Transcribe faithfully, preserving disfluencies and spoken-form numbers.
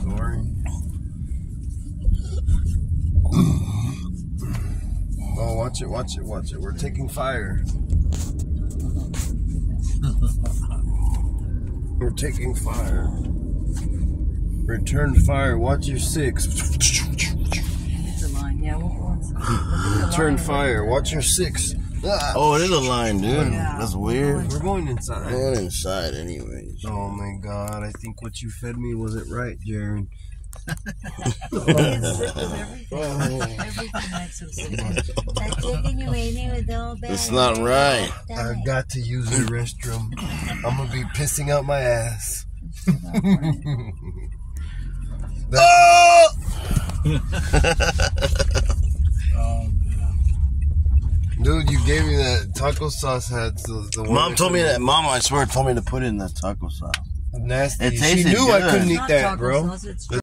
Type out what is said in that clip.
story. Oh, watch it, watch it, watch it. We're taking fire. We're taking fire. Return fire. Watch your six. It's a line. Yeah, we'll go inside. Return fire. Watch your six. Ah. Oh, it is a line, dude. Yeah. That's weird. We're going inside. Going inside, anyways. Oh my God! I think what you fed me wasn't right, Jared. It's not right. I've got to use the restroom. I'm gonna be pissing out my ass. Oh! Dude, you gave me that taco sauce. Had the, the one Mom told me that. Mom, I swear, told me to put it in that taco sauce. nasty. It She tasted knew I good. couldn't It's eat not that, taco bro. sauce, it's